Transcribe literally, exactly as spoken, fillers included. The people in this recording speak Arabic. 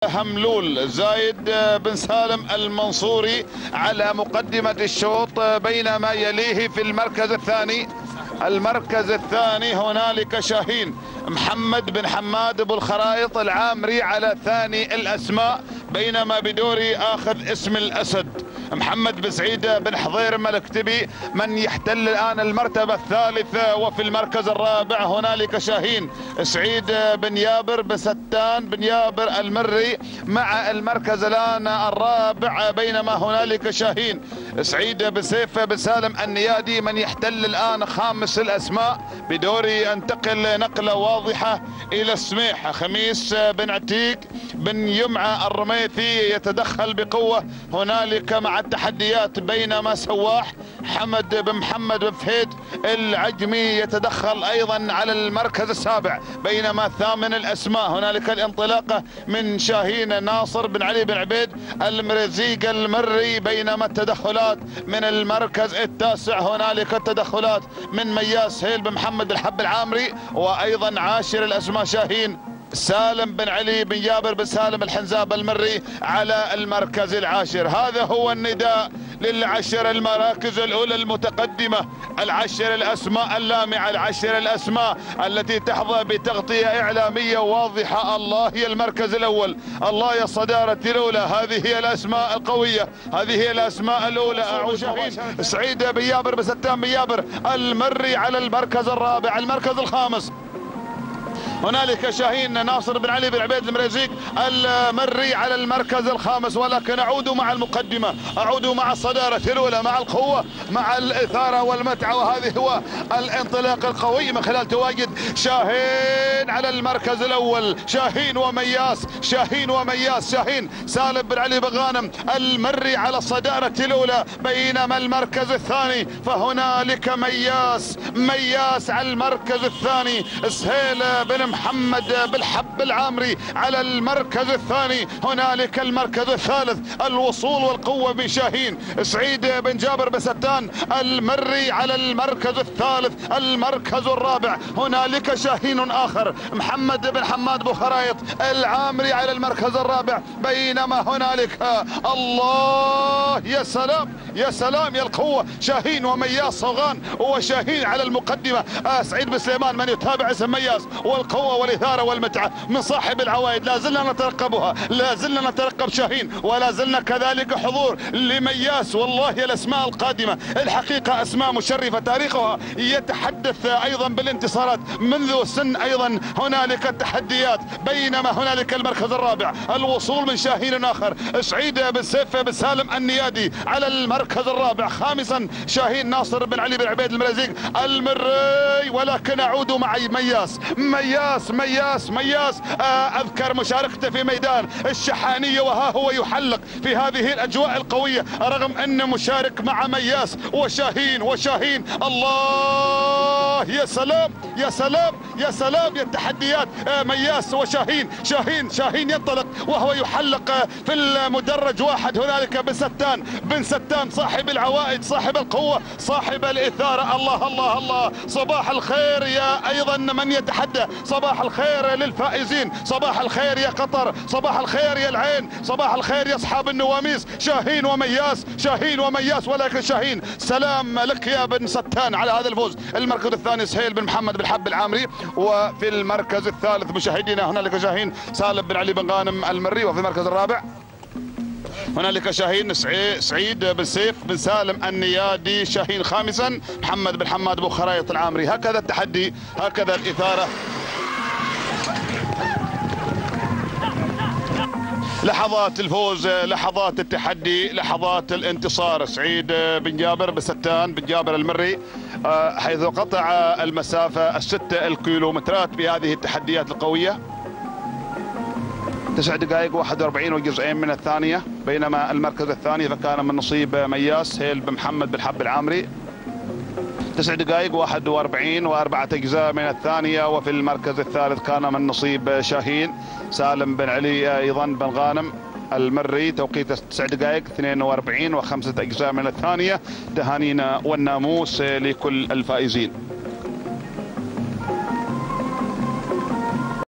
هملول زايد بن سالم المنصوري على مقدمة الشوط، بينما يليه في المركز الثاني المركز الثاني هنالك شاهين محمد بن حماد ابو الخرائط العامري على ثاني الاسماء، بينما بدوري اخذ اسم الاسد محمد بن سعيد بن حضير الملكتبي من يحتل الان المرتبه الثالثه. وفي المركز الرابع هنالك شاهين سعيد بن يابر بن ستان بن يابر المري مع المركز الان الرابع، بينما هنالك شاهين سعيد بن سيف بن سالم النيادي من يحتل الان خامس الاسماء. بدوري انتقل نقله واضحه الى السميح خميس بن عتيق بن يمعه الرميثي يتدخل بقوه هنالك مع التحديات، بينما سواح حمد بن محمد بن فهيد العجمي يتدخل ايضا على المركز السابع. بينما ثامن الاسماء هنالك الانطلاقه من شاهين ناصر بن علي بن عبيد المرزيق المري، بينما التدخلات من المركز التاسع هنالك التدخلات من مياس هيل بن محمد الحب العامري، وايضا عاشر الاسماء شاهين سالم بن علي بن جابر بن سالم الحنزاب المري على المركز العاشر. هذا هو النداء للعشر المراكز الاولى المتقدمه، العشر الاسماء اللامعه، العشر الاسماء التي تحظى بتغطيه اعلاميه واضحه. الله هي المركز الاول، الله هي الصداره الاولى، هذه هي الاسماء القويه، هذه هي الاسماء الاولى. اعود شاهين سعيد بن يابر بن ستان بن يابر المري على المركز الرابع. المركز الخامس هنالك شاهين ناصر بن علي بن عبيد المريزيق المري على المركز الخامس. ولكن اعود مع المقدمه، اعود مع الصداره الاولى، مع القوه، مع الاثاره والمتعه، وهذه هو الانطلاق القوي من خلال تواجد شاهين على المركز الاول. شاهين ومياس، شاهين ومياس، شاهين سالم بن علي بن غانم المري على الصداره الاولى، بينما المركز الثاني فهنالك مياس، مياس على المركز الثاني، سهيل بن محمد بالحب العامري على المركز الثاني. هنالك المركز الثالث الوصول والقوة من شاهين سعيد بن جابر بن ستان المري على المركز الثالث. المركز الرابع هنالك شاهين آخر محمد بن حماد بن خرايط العامري على المركز الرابع، بينما هنالك الله يا سلام يا سلام يا القوة شاهين ومياس صوغان وشاهين على المقدمة. آه سعيد بن سليمان من يتابع اسم مياس والقوة والإثارة والمتعة من صاحب العوائد لا زلنا نترقبها، لا زلنا نترقب شاهين، ولا زلنا كذلك حضور لمياس. والله الأسماء القادمة الحقيقة أسماء مشرفة، تاريخها يتحدث أيضا بالانتصارات منذ سن أيضا هنالك التحديات. بينما هنالك المركز الرابع الوصول من شاهين آخر سعيد بن سيف بن سالم النيادي على المركز الرابع. خامسا شاهين ناصر بن علي بن عبيد المرزيق المري. ولكن أعود مع مياس، مياس مياس مياس اذكر مشاركته في ميدان الشحانيه وها هو يحلق في هذه الاجواء القويه، رغم انه مشارك مع مياس وشاهين وشاهين. الله يا سلام يا سلام يا سلام يا التحديات. مياس وشاهين، شاهين شاهين ينطلق وهو يحلق في المدرج واحد. هنالك بن ستان بن ستان صاحب العوائد، صاحب القوه، صاحب الاثاره. الله الله الله. صباح الخير يا ايضا من يتحدى، صباح الخير للفائزين، صباح الخير يا قطر، صباح الخير يا العين، صباح الخير يا اصحاب النواميس. شاهين ومياس، شاهين ومياس. ولكن شاهين سلام لك يا بن ستان على هذا الفوز. المركز الثاني سهيل بن محمد بالحب العامري، وفي المركز الثالث مشاهدينا هنالك شاهين سالم بن علي بن غانم المري، وفي المركز الرابع هنالك شاهين سعيد بن سيف بن سالم النيادي. شاهين خامسا محمد بن حماد بن خرايط العامري. هكذا التحدي، هكذا الإثارة. لحظات الفوز، لحظات التحدي، لحظات الانتصار. سعيد بن جابر بن ستان بن جابر المري حيث قطع المسافة الستة الكيلومترات بهذه التحديات القوية. تسع دقائق واحد وأربعين وجزئين من الثانية. بينما المركز الثاني فكان من نصيب مياس هيل بن محمد بالحب العامري، تسع دقائق واحد وأربعين وأربعة أجزاء من الثانية. وفي المركز الثالث كان من نصيب شاهين سالم بن علي أيضا بن غانم المري، توقيت تسع دقائق اثنين وأربعين وخمسة أجزاء من الثانية. تهانينا والناموس لكل الفائزين.